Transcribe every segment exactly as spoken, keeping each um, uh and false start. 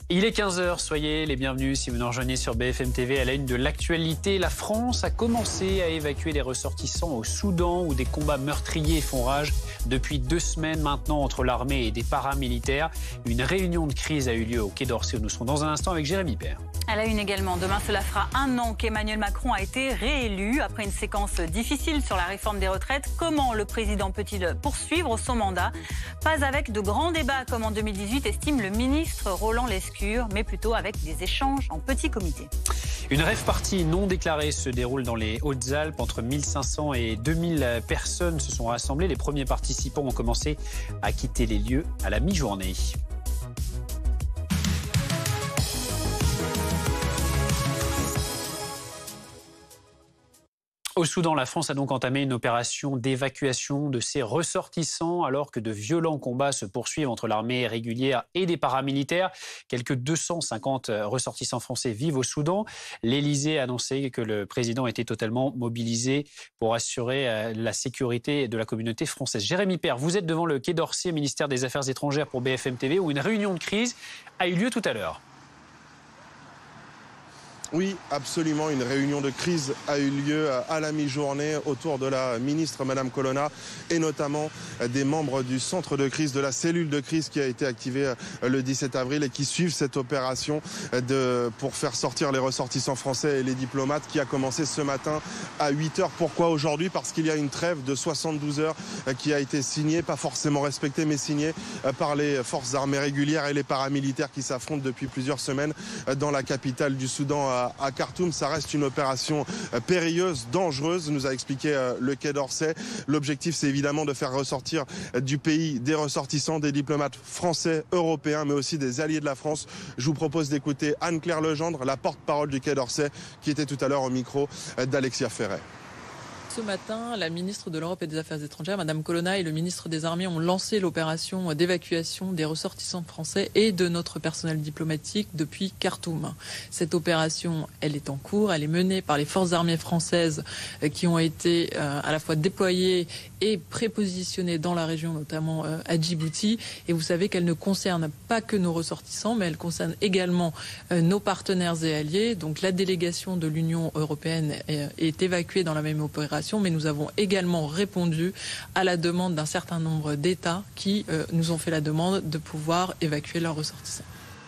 Il est quinze heures, soyez les bienvenus si vous nous rejoignez sur B F M T V. À la une de l'actualité, la France a commencé à évacuer les ressortissants au Soudan où des combats meurtriers font rage depuis deux semaines maintenant entre l'armée et des paramilitaires. Une réunion de crise a eu lieu au Quai d'Orsay où nous serons dans un instant avec Jérémy Père. À la une également, demain cela fera un an qu'Emmanuel Macron a été réélu. Après une séquence difficile sur la réforme des retraites, comment le président peut-il poursuivre son mandat? Pas avec de grands débats comme en deux mille dix-huit, estime le ministre Roland Lescure, mais plutôt avec des échanges en petits comités. Une rave-party non déclarée se déroule dans les Hautes-Alpes. Entre mille cinq cents et deux mille personnes se sont rassemblées. Les premiers participants ont commencé à quitter les lieux à la mi-journée. Au Soudan, la France a donc entamé une opération d'évacuation de ses ressortissants alors que de violents combats se poursuivent entre l'armée régulière et des paramilitaires. Quelques deux cent cinquante ressortissants français vivent au Soudan. L'Élysée a annoncé que le président était totalement mobilisé pour assurer la sécurité de la communauté française. Jérémy Père, vous êtes devant le Quai d'Orsay, ministère des Affaires étrangères pour B F M T V, où une réunion de crise a eu lieu tout à l'heure. Oui, absolument. Une réunion de crise a eu lieu à la mi-journée autour de la ministre Madame Colonna et notamment des membres du centre de crise, de la cellule de crise qui a été activée le dix-sept avril et qui suivent cette opération de, pour faire sortir les ressortissants français et les diplomates qui a commencé ce matin à huit heures. Pourquoi aujourd'hui? Parce qu'il y a une trêve de soixante-douze heures qui a été signée, pas forcément respectée, mais signée par les forces armées régulières et les paramilitaires qui s'affrontent depuis plusieurs semaines dans la capitale du Soudan, à à Khartoum. Ça reste une opération périlleuse, dangereuse, nous a expliqué le Quai d'Orsay. L'objectif, c'est évidemment de faire ressortir du pays des ressortissants, des diplomates français, européens, mais aussi des alliés de la France. Je vous propose d'écouter Anne-Claire Legendre, la porte-parole du Quai d'Orsay, qui était tout à l'heure au micro d'Alexia Ferret. Ce matin, la ministre de l'Europe et des Affaires étrangères, Madame Colonna, et le ministre des Armées ont lancé l'opération d'évacuation des ressortissants français et de notre personnel diplomatique depuis Khartoum. Cette opération, elle est en cours, elle est menée par les forces armées françaises qui ont été euh, à la fois déployées et prépositionnées dans la région, notamment euh, à Djibouti. Et vous savez qu'elle ne concerne pas que nos ressortissants, mais elle concerne également euh, nos partenaires et alliés. Donc la délégation de l'Union européenne est, est évacuée dans la même opération. Mais nous avons également répondu à la demande d'un certain nombre d'États qui euh, nous ont fait la demande de pouvoir évacuer leurs ressortissants.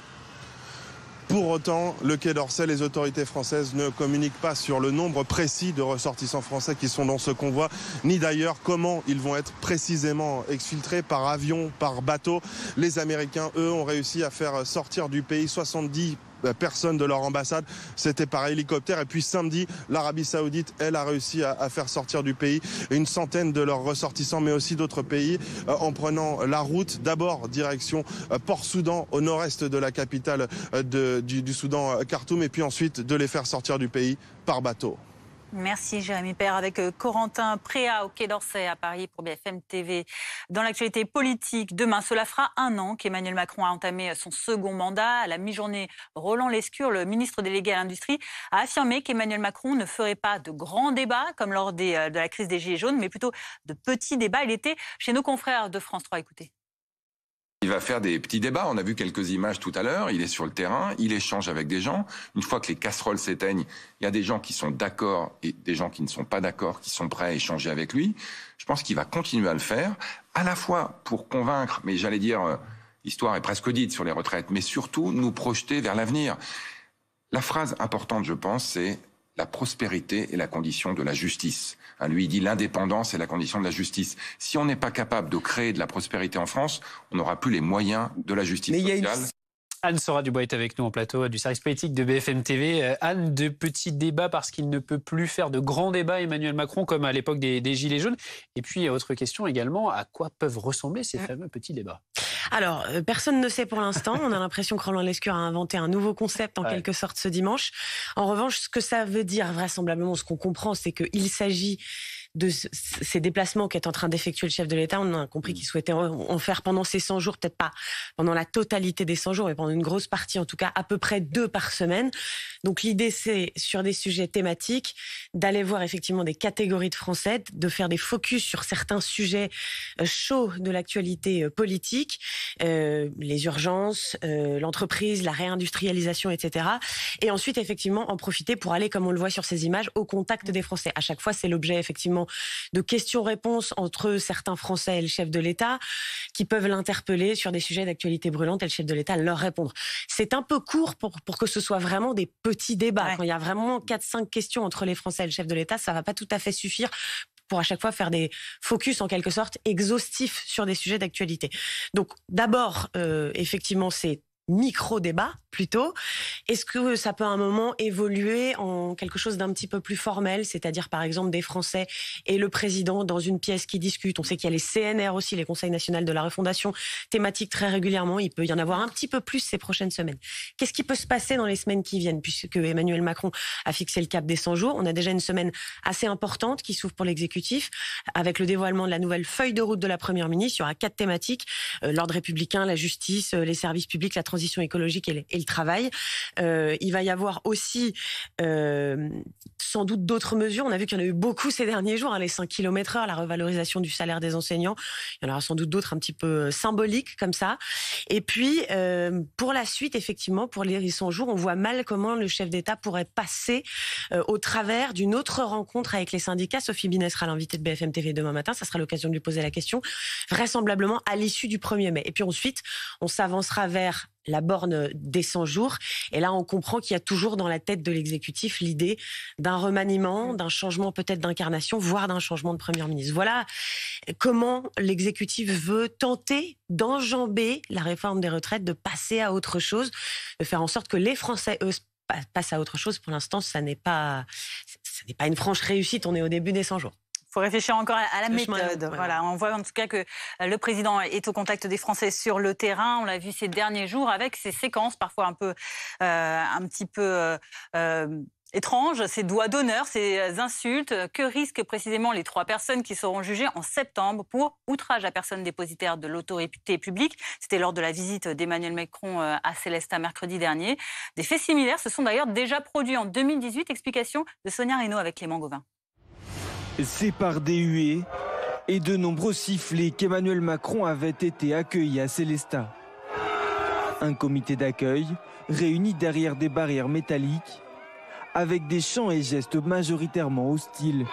Pour autant, le Quai d'Orsay, les autorités françaises ne communiquent pas sur le nombre précis de ressortissants français qui sont dans ce convoi, ni d'ailleurs comment ils vont être précisément exfiltrés par avion, par bateau. Les Américains, eux, ont réussi à faire sortir du pays soixante-dix personnes de leur ambassade, c'était par hélicoptère. Et puis samedi, l'Arabie Saoudite, elle, a réussi à, à faire sortir du pays une centaine de leurs ressortissants, mais aussi d'autres pays, euh, en prenant la route, d'abord direction euh, Port-Soudan, au nord-est de la capitale euh, de, du, du Soudan, euh, Khartoum, et puis ensuite de les faire sortir du pays par bateau. Merci Jérémy Père avec Corentin Préat au Quai d'Orsay à Paris pour B F M T V. Dans l'actualité politique, demain, cela fera un an qu'Emmanuel Macron a entamé son second mandat. À la mi-journée, Roland Lescure, le ministre délégué à l'Industrie, a affirmé qu'Emmanuel Macron ne ferait pas de grands débats comme lors des, de la crise des Gilets jaunes, mais plutôt de petits débats. Il était chez nos confrères de France trois. Écoutez. Il va faire des petits débats. On a vu quelques images tout à l'heure. Il est sur le terrain, il échange avec des gens. Une fois que les casseroles s'éteignent, il y a des gens qui sont d'accord et des gens qui ne sont pas d'accord, qui sont prêts à échanger avec lui. Je pense qu'il va continuer à le faire, à la fois pour convaincre, mais j'allais dire, l'histoire est presque dite sur les retraites, mais surtout nous projeter vers l'avenir. La phrase importante, je pense, c'est la prospérité est la condition de la justice. Hein, lui, il dit l'indépendance est la condition de la justice. Si on n'est pas capable de créer de la prospérité en France, on n'aura plus les moyens de la justice Mais sociale. Il y a une... Anne-Sora Dubois est avec nous en plateau du service politique de B F M T V. Euh, Anne, de petits débats parce qu'il ne peut plus faire de grands débats, Emmanuel Macron, comme à l'époque des, des Gilets jaunes. Et puis, autre question également, à quoi peuvent ressembler ces fameux petits débats? Alors, euh, personne ne sait pour l'instant. On a l'impression que Roland Lescure a inventé un nouveau concept en ouais. quelque sorte ce dimanche. En revanche, ce que ça veut dire vraisemblablement, ce qu'on comprend, c'est qu'il s'agit de c- ces déplacements qu'est en train d'effectuer le chef de l'État. On a compris qu'il souhaitait en en faire pendant ces cent jours, peut-être pas pendant la totalité des cent jours, mais pendant une grosse partie, en tout cas à peu près deux par semaine. Donc l'idée, c'est sur des sujets thématiques, d'aller voir effectivement des catégories de Français, de faire des focus sur certains sujets euh, chauds de l'actualité euh, politique, euh, les urgences, euh, l'entreprise, la réindustrialisation, et cetera. Et ensuite, effectivement, en profiter pour aller, comme on le voit sur ces images, au contact des Français. À chaque fois, c'est l'objet, effectivement, de questions-réponses entre certains Français et le chef de l'État, qui peuvent l'interpeller sur des sujets d'actualité brûlante et le chef de l'État leur répondre. C'est un peu court pour, pour que ce soit vraiment des petits débats. Ouais. Quand il y a vraiment quatre cinq questions entre les Français et le chef de l'État, ça va pas tout à fait suffire pour à chaque fois faire des focus en quelque sorte exhaustifs sur des sujets d'actualité. Donc d'abord, euh, effectivement, c'est micro-débat plutôt. Est-ce que ça peut à un moment évoluer en quelque chose d'un petit peu plus formel, c'est-à-dire par exemple des Français et le président dans une pièce qui discutent? On sait qu'il y a les C N R aussi, les Conseils nationaux de la refondation, thématiques très régulièrement. Il peut y en avoir un petit peu plus ces prochaines semaines. Qu'est-ce qui peut se passer dans les semaines qui viennent, puisque Emmanuel Macron a fixé le cap des cent jours? On a déjà une semaine assez importante qui s'ouvre pour l'exécutif, avec le dévoilement de la nouvelle feuille de route de la Première ministre. Il y aura quatre thématiques, euh, l'ordre républicain, la justice, euh, les services publics, la transition écologique et le, et le travail. Euh, il va y avoir aussi euh, sans doute d'autres mesures. On a vu qu'il y en a eu beaucoup ces derniers jours, hein, les cinq kilomètres heure, la revalorisation du salaire des enseignants. Il y en aura sans doute d'autres un petit peu symboliques comme ça. Et puis, euh, pour la suite, effectivement, pour les cent jours, on voit mal comment le chef d'État pourrait passer euh, au travers d'une autre rencontre avec les syndicats. Sophie Binet sera l'invitée de B F M T V demain matin. Ça sera l'occasion de lui poser la question, vraisemblablement à l'issue du premier mai. Et puis ensuite, on s'avancera vers la borne des cent jours. Et là, on comprend qu'il y a toujours dans la tête de l'exécutif l'idée d'un remaniement, d'un changement peut-être d'incarnation, voire d'un changement de Premier ministre. Voilà comment l'exécutif veut tenter d'enjamber la réforme des retraites, de passer à autre chose, de faire en sorte que les Français, eux, passent à autre chose. Pour l'instant, ça n'est pas, ça n'est pas une franche réussite. On est au début des cent jours. Il faut réfléchir encore à la le méthode. Chemin, ouais. Voilà, on voit en tout cas que le président est au contact des Français sur le terrain. On l'a vu ces derniers jours avec ces séquences parfois un peu, euh, un petit peu euh, étranges, ces doigts d'honneur, ces insultes. Que risquent précisément les trois personnes qui seront jugées en septembre pour outrage à personne dépositaire de l'autorité publique? C'était lors de la visite d'Emmanuel Macron à Célestat mercredi dernier. Des faits similaires se sont d'ailleurs déjà produits en deux mille dix-huit. Explication de Sonia Reynaud avec Clément Gauvin. C'est par des huées et de nombreux sifflets qu'Emmanuel Macron avait été accueilli à Célestat. Un comité d'accueil réuni derrière des barrières métalliques avec des chants et gestes majoritairement hostiles.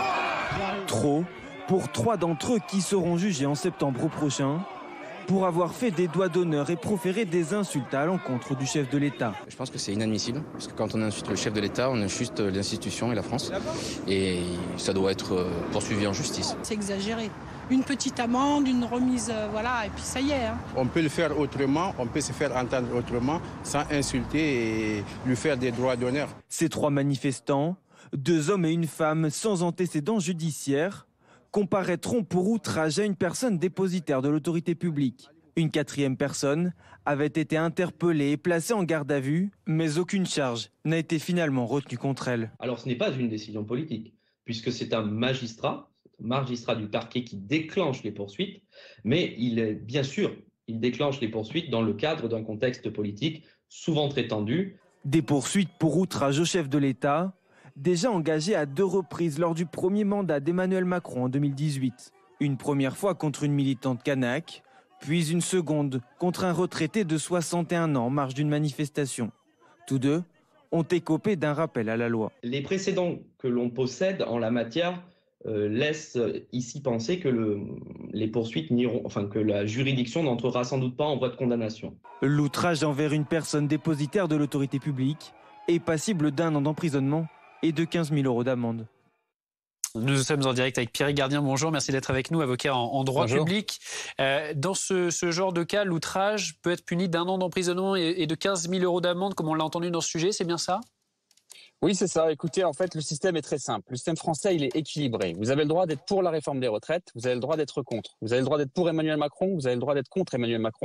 Trop pour trois d'entre eux qui seront jugés en septembre prochain pour avoir fait des doigts d'honneur et proféré des insultes à l'encontre du chef de l'État. Je pense que c'est inadmissible, parce que quand on insulte le chef de l'État, on insulte l'institution et la France. Et ça doit être poursuivi en justice. C'est exagéré. Une petite amende, une remise, euh, voilà, et puis ça y est. Hein. On peut le faire autrement, on peut se faire entendre autrement, sans insulter et lui faire des droits d'honneur. Ces trois manifestants, deux hommes et une femme sans antécédents judiciaires, comparaîtront pour outrage à une personne dépositaire de l'autorité publique. Une quatrième personne avait été interpellée et placée en garde à vue, mais aucune charge n'a été finalement retenue contre elle. Alors ce n'est pas une décision politique, puisque c'est un magistrat, un magistrat du parquet qui déclenche les poursuites, mais il est bien sûr, il déclenche les poursuites dans le cadre d'un contexte politique souvent très tendu. Des poursuites pour outrage au chef de l'État, déjà engagé à deux reprises lors du premier mandat d'Emmanuel Macron en deux mille dix-huit. Une première fois contre une militante kanak, puis une seconde contre un retraité de soixante et un ans en marge d'une manifestation. Tous deux ont écopé d'un rappel à la loi. Les précédents que l'on possède en la matière euh, laissent ici penser que le, les poursuites n'iront, enfin que la juridiction n'entrera sans doute pas en voie de condamnation. L'outrage envers une personne dépositaire de l'autorité publique est passible d'un an d'emprisonnement et de quinze mille euros d'amende. Nous sommes en direct avec Pierre Gardien. Bonjour, merci d'être avec nous, avocat en, en droit Bonjour. public. Euh, dans ce, ce genre de cas, l'outrage peut être puni d'un an d'emprisonnement et, et de quinze mille euros d'amende, comme on l'a entendu dans ce sujet, c'est bien ça ? Oui, c'est ça. Écoutez, en fait, le système est très simple. Le système français, il est équilibré. Vous avez le droit d'être pour la réforme des retraites, vous avez le droit d'être contre. Vous avez le droit d'être pour Emmanuel Macron, vous avez le droit d'être contre Emmanuel Macron.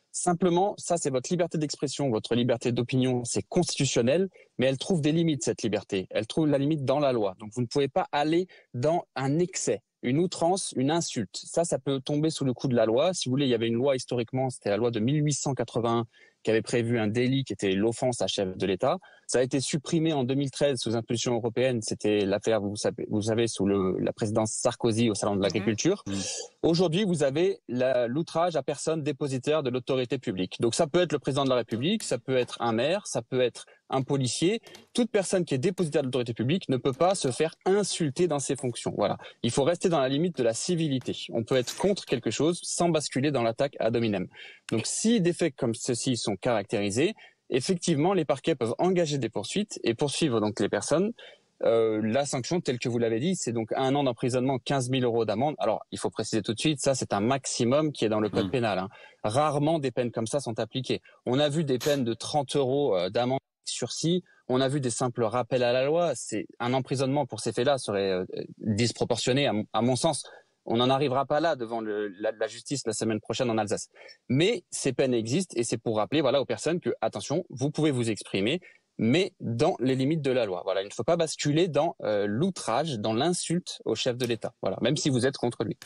Simplement, ça, c'est votre liberté d'expression, votre liberté d'opinion, c'est constitutionnel, mais elle trouve des limites, cette liberté. Elle trouve la limite dans la loi. Donc, vous ne pouvez pas aller dans un excès, une outrance, une insulte. Ça, ça peut tomber sous le coup de la loi. Si vous voulez, il y avait une loi historiquement, c'était la loi de mille huit cent quatre-vingt-un, qui avait prévu un délit qui était l'offense à chef de l'État. Ça a été supprimé en deux mille treize sous impulsion européenne. C'était l'affaire, vous savez, vous savez sous le, la présidence Sarkozy au Salon de l'Agriculture. Mmh. Aujourd'hui, vous avez l'outrage à personne dépositaire de l'autorité publique. Donc ça peut être le président de la République, ça peut être un maire, ça peut être un policier. Toute personne qui est dépositaire de l'autorité publique ne peut pas se faire insulter dans ses fonctions. Voilà. Il faut rester dans la limite de la civilité. On peut être contre quelque chose sans basculer dans l'attaque ad hominem. Donc si des faits comme ceux-ci sont caractérisés, effectivement, les parquets peuvent engager des poursuites et poursuivre donc les personnes. Euh, la sanction, telle que vous l'avez dit, c'est donc un an d'emprisonnement, quinze mille euros d'amende. Alors, il faut préciser tout de suite, ça, c'est un maximum qui est dans le code mmh. pénal. Hein. Rarement des peines comme ça sont appliquées. On a vu des peines de trente euros d'amende sursis. On a vu des simples rappels à la loi. C'est un emprisonnement pour ces faits-là serait euh, disproportionné, à, à mon sens. On n'en arrivera pas là devant le, la, la justice la semaine prochaine en Alsace. Mais ces peines existent et c'est pour rappeler voilà, aux personnes que, attention, vous pouvez vous exprimer, mais dans les limites de la loi. Voilà, il ne faut pas basculer dans euh, l'outrage, dans l'insulte au chef de l'État, voilà, même si vous êtes contre lui.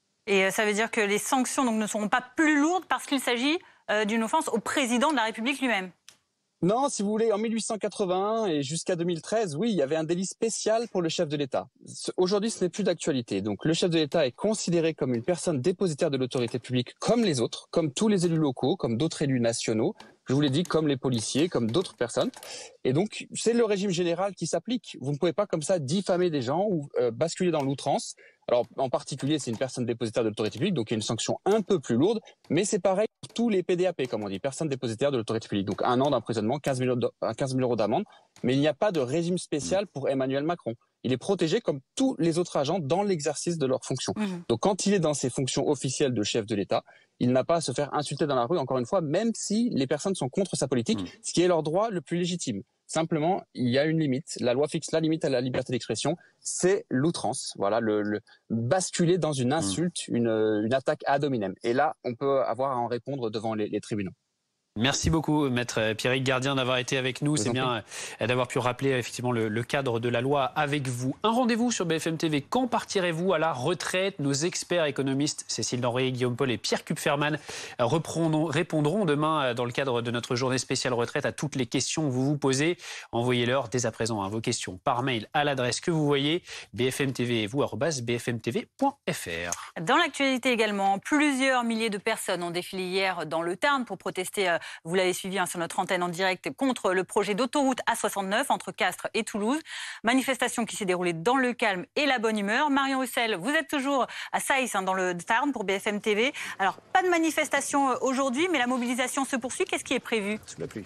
Et ça veut dire que les sanctions donc, ne seront pas plus lourdes parce qu'il s'agit euh, d'une offense au président de la République lui-même? Non, si vous voulez, en mille huit cent quatre-vingt-un et jusqu'à deux mille treize, oui, il y avait un délit spécial pour le chef de l'État. Aujourd'hui, ce n'est plus d'actualité. Donc, le chef de l'État est considéré comme une personne dépositaire de l'autorité publique comme les autres, comme tous les élus locaux, comme d'autres élus nationaux. Je vous l'ai dit, comme les policiers, comme d'autres personnes. Et donc, c'est le régime général qui s'applique. Vous ne pouvez pas comme ça diffamer des gens ou euh, basculer dans l'outrance. Alors, en particulier, c'est une personne dépositaire de l'autorité publique, donc il y a une sanction un peu plus lourde. Mais c'est pareil pour tous les P D A P, comme on dit, personnes dépositaires de l'autorité publique. Donc, un an d'emprisonnement, quinze mille euros d'amende. Mais il n'y a pas de régime spécial pour Emmanuel Macron. Il est protégé comme tous les autres agents dans l'exercice de leurs fonctions. Mmh. Donc, quand il est dans ses fonctions officielles de chef de l'État, il n'a pas à se faire insulter dans la rue, encore une fois, même si les personnes sont contre sa politique, mmh. ce qui est leur droit le plus légitime. Simplement, il y a une limite. La loi fixe la limite à la liberté d'expression. C'est l'outrance. Voilà, le, le basculer dans une insulte, mmh. une, une attaque ad hominem. Et là, on peut avoir à en répondre devant les, les tribunaux. Merci beaucoup, maître Pierrick Gardien, d'avoir été avec nous. C'est bien d'avoir pu rappeler effectivement le, le cadre de la loi avec vous. Un rendez-vous sur B F M T V. Quand partirez-vous à la retraite? Nos experts économistes, Cécile Lenrier, Guillaume Paul et Pierre Kupferman, répondront demain dans le cadre de notre journée spéciale retraite à toutes les questions que vous vous posez. Envoyez-leur dès à présent hein, vos questions par mail à l'adresse que vous voyez, B F M T V et vous, arobase b f m t v point f r. Dans l'actualité également, plusieurs milliers de personnes ont défilé hier dans le Tarn pour protester euh, Vous l'avez suivi hein, sur notre antenne en direct contre le projet d'autoroute A soixante-neuf entre Castres et Toulouse. Manifestation qui s'est déroulée dans le calme et la bonne humeur. Marion Russell, vous êtes toujours à Saïs hein, dans le Tarn pour B F M T V. Alors, pas de manifestation aujourd'hui, mais la mobilisation se poursuit. Qu'est-ce qui est prévu? Sous la pluie.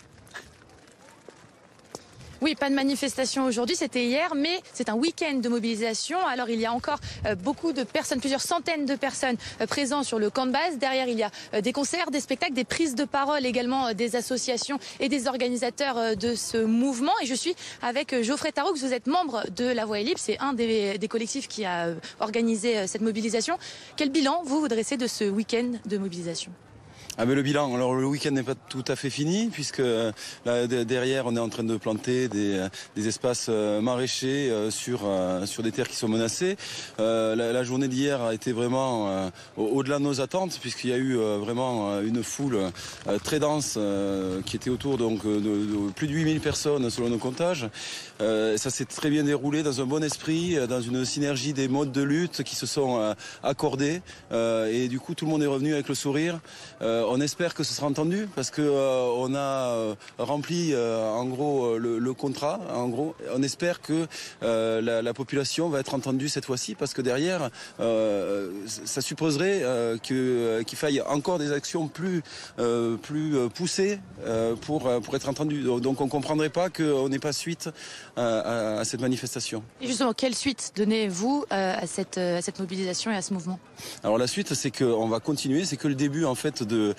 Oui, pas de manifestation aujourd'hui, c'était hier, mais c'est un week-end de mobilisation. Alors il y a encore euh, beaucoup de personnes, plusieurs centaines de personnes euh, présentes sur le camp de base. Derrière, il y a euh, des concerts, des spectacles, des prises de parole également euh, des associations et des organisateurs euh, de ce mouvement. Et je suis avec euh, Geoffrey Taroux, vous êtes membre de La Voix est libre, c'est un des, des collectifs qui a euh, organisé euh, cette mobilisation. Quel bilan vous vous dressez de ce week-end de mobilisation ? Ah mais le bilan, alors le week-end n'est pas tout à fait fini puisque là, derrière on est en train de planter des, des espaces maraîchers sur, sur des terres qui sont menacées. Euh, la, la journée d'hier a été vraiment euh, au-delà de nos attentes puisqu'il y a eu euh, vraiment une foule euh, très dense euh, qui était autour donc, de, de plus de huit mille personnes selon nos comptages. Euh, ça s'est très bien déroulé dans un bon esprit, dans une synergie des modes de lutte qui se sont euh, accordés euh, et du coup tout le monde est revenu avec le sourire. Euh, on espère que ce sera entendu parce que euh, on a euh, rempli euh, en gros le, le contrat. En gros, on espère que euh, la, la population va être entendue cette fois-ci parce que derrière, euh, ça supposerait euh, que qu'il faille encore des actions plus euh, plus poussées euh, pour pour être entendues. Donc on comprendrait pas qu'on n'ait pas suite à, à, à cette manifestation. Et justement, quelle suite donnez-vous à cette à cette mobilisation et à ce mouvement? Alors la suite, c'est qu'on va continuer. C'est que le début en fait de de,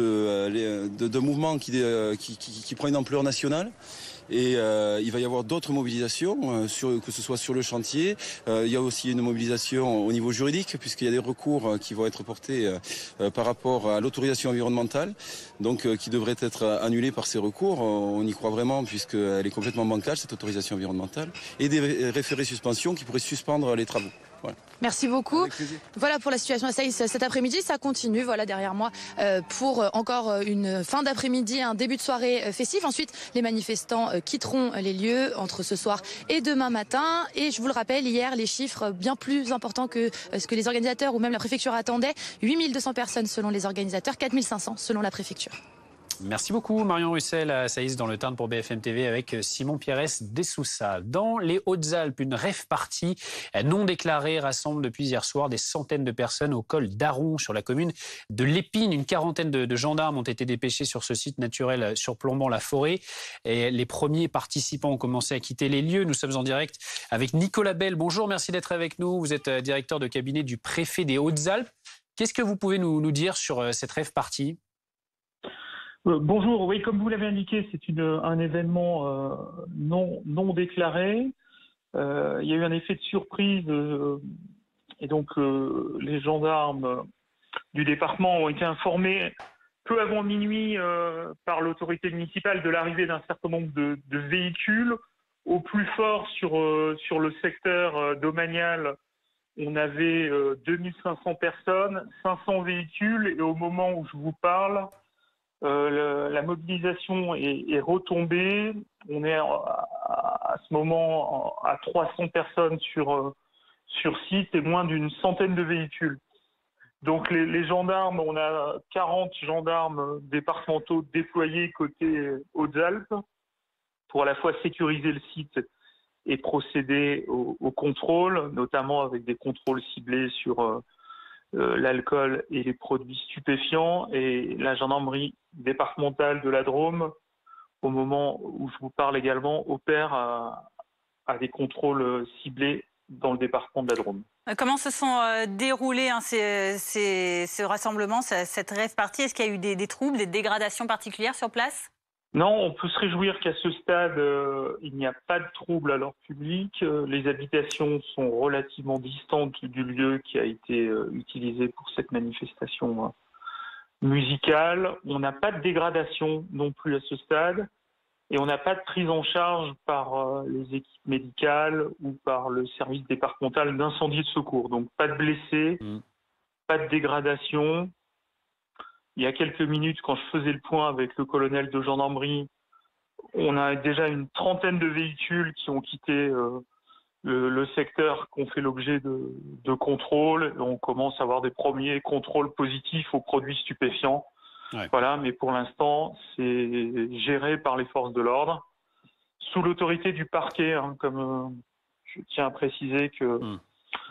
de, de, de mouvement qui, qui, qui, qui prend une ampleur nationale. Et euh, il va y avoir d'autres mobilisations, euh, sur, que ce soit sur le chantier. Euh, il y a aussi une mobilisation au niveau juridique, puisqu'il y a des recours euh, qui vont être portés euh, euh, par rapport à l'autorisation environnementale, donc euh, qui devrait être annulée par ces recours. On y croit vraiment, puisqu'elle est complètement bancale, cette autorisation environnementale. Et des référés suspension qui pourraient suspendre les travaux. Voilà. Merci beaucoup. Voilà pour la situation à Saïs cet après-midi. Ça continue, voilà derrière moi, euh, pour encore une fin d'après-midi, un début de soirée euh, festive. Ensuite, les manifestants euh, quitteront les lieux entre ce soir et demain matin. Et je vous le rappelle, hier, les chiffres bien plus importants que euh, ce que les organisateurs ou même la préfecture attendaient. huit mille deux cents personnes selon les organisateurs, quatre mille cinq cents selon la préfecture. Merci beaucoup Marion Russel à Saïs dans le Tarn pour B F M T V avec Simon Pierres Dessoussa. Dans les Hautes-Alpes, une rave-party non déclarée rassemble depuis hier soir des centaines de personnes au col d'Aron sur la commune de l'Épine. Une quarantaine de, de gendarmes ont été dépêchés sur ce site naturel surplombant la forêt. Et les premiers participants ont commencé à quitter les lieux. Nous sommes en direct avec Nicolas Bell. Bonjour, merci d'être avec nous. Vous êtes directeur de cabinet du préfet des Hautes-Alpes. Qu'est-ce que vous pouvez nous, nous dire sur cette rave-party ? Euh, bonjour, oui, comme vous l'avez indiqué, c'est une, un événement euh, non, non déclaré. Euh, il y a eu un effet de surprise euh, et donc euh, les gendarmes du département ont été informés peu avant minuit euh, par l'autorité municipale de l'arrivée d'un certain nombre de, de véhicules. Au plus fort sur, euh, sur le secteur euh, domanial, on avait euh, deux mille cinq cents personnes, cinq cents véhicules et au moment où je vous parle, Euh, le, la mobilisation est, est retombée. On est à, à, à ce moment à trois cents personnes sur, euh, sur site et moins d'une centaine de véhicules. Donc les, les gendarmes, on a quarante gendarmes départementaux déployés côté Hautes-Alpes pour à la fois sécuriser le site et procéder au, au contrôle, notamment avec des contrôles ciblés sur euh, Euh, l'alcool et les produits stupéfiants, et la gendarmerie départementale de la Drôme, au moment où je vous parle également, opère à, à des contrôles ciblés dans le département de la Drôme. Comment se sont euh, déroulés hein, ces, ces, ce rassemblement, cette rave-party? Est-ce qu'il y a eu des, des troubles, des dégradations particulières sur place? Non, on peut se réjouir qu'à ce stade, euh, il n'y a pas de trouble à l'ordre public. Euh, les habitations sont relativement distantes du lieu qui a été euh, utilisé pour cette manifestation euh, musicale. On n'a pas de dégradation non plus à ce stade. Et on n'a pas de prise en charge par euh, les équipes médicales ou par le service départemental d'incendie et de secours. Donc pas de blessés, mmh. pas de dégradation. Il y a quelques minutes, quand je faisais le point avec le colonel de gendarmerie, on a déjà une trentaine de véhicules qui ont quitté euh, le, le secteur, qui ont fait l'objet de, de contrôles. Et on commence à avoir des premiers contrôles positifs aux produits stupéfiants. Ouais. Voilà, mais pour l'instant, c'est géré par les forces de l'ordre, sous l'autorité du parquet, hein, comme euh, je tiens à préciser que mmh.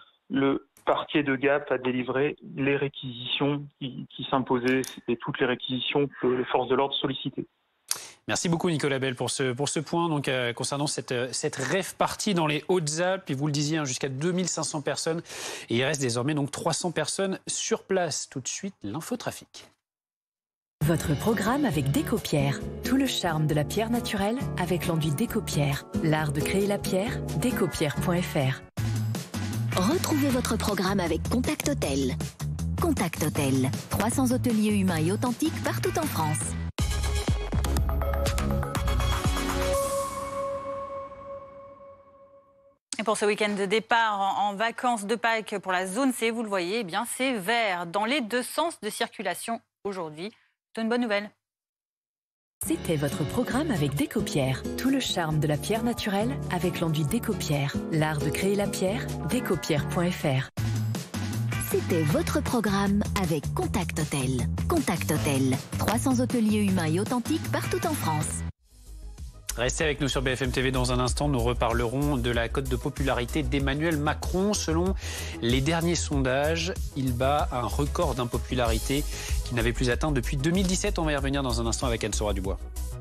le parquet de Gap a délivré les réquisitions qui, qui s'imposaient et toutes les réquisitions que les forces de l'ordre sollicitaient. Merci beaucoup Nicolas Bell pour ce, pour ce point donc, euh, concernant cette, cette rave-party dans les Hautes-Alpes. Et vous le disiez, hein, jusqu'à deux mille cinq cents personnes. Et il reste désormais donc trois cents personnes sur place. Tout de suite, l'infotrafic. Votre programme avec Décopierre. Tout le charme de la pierre naturelle avec l'enduit Décopierre. L'art de créer la pierre, décopierre point f r. Retrouvez votre programme avec Contact Hôtel. Contact Hôtel, trois cents hôteliers humains et authentiques partout en France. Et pour ce week-end de départ en, en vacances de Pâques pour la zone C, vous le voyez, eh bien c'est vert dans les deux sens de circulation aujourd'hui. C'est une bonne nouvelle. C'était votre programme avec Décopierre. Tout le charme de la pierre naturelle avec l'enduit Décopierre. L'art de créer la pierre, décopierre point f r. C'était votre programme avec Contact Hôtel. Contact Hôtel, trois cents hôteliers humains et authentiques partout en France. Restez avec nous sur B F M T V dans un instant. Nous reparlerons de la cote de popularité d'Emmanuel Macron. Selon les derniers sondages, il bat un record d'impopularité qu'il n'avait plus atteint depuis deux mille dix-sept. On va y revenir dans un instant avec Anne-Sora Dubois.